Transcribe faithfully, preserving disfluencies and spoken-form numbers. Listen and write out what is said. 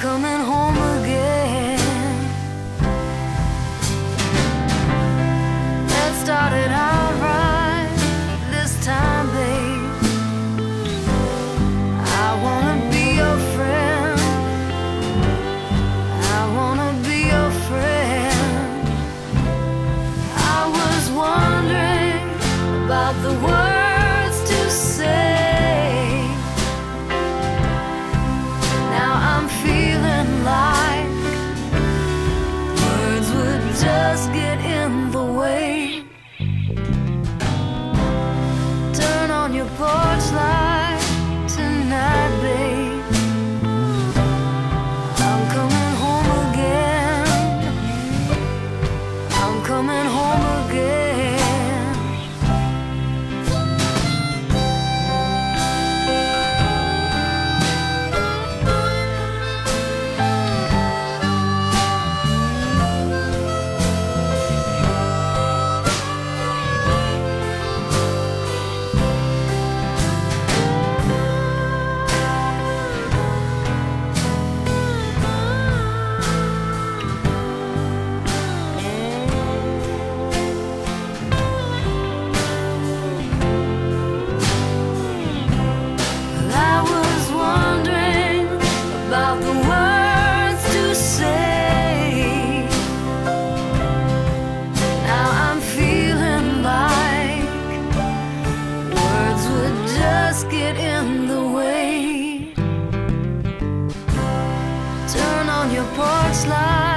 coming home again. It started out right this time, babe. I wanna be your friend. I wanna be your friend. I was wondering about the words to say. Now I'm feeling like words would just get in the way. Turn on your porch light tonight, babe. I'm coming home again. I'm coming home again. About the words to say. Now I'm feeling like words would just get in the way. Turn on your porch light